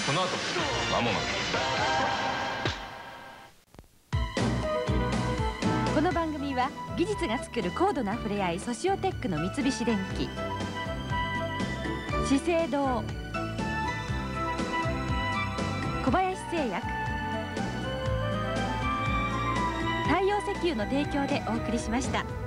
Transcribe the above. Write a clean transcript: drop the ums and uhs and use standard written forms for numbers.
この後間もなく。この番組は技術が作る高度な触れ合いソシオテックの三菱電機、資生堂、小林製薬、太陽石油の提供でお送りしました。